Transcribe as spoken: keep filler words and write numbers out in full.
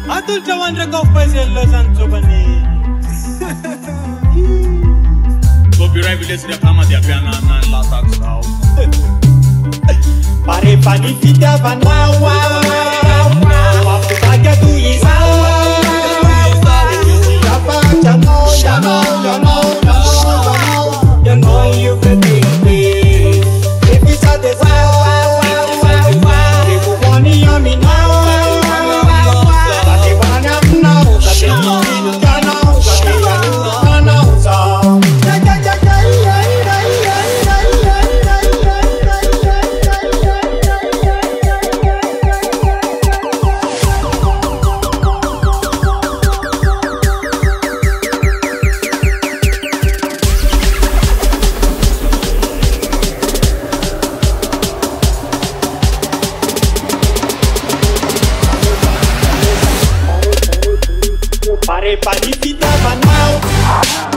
Atunci mă îndrăgau păzelă Sanțobăne. Copyright vile se reclama de abia na na la tax sau. Pare pani fitea van wow wow wow. Apu bagea tu isa. Japa jano jano jano jano. You know you could be me. If it's at the wow wow wow wow. If you want it on me now. That you wanna know. That you know. That you know. So. Pare pani fita van wow.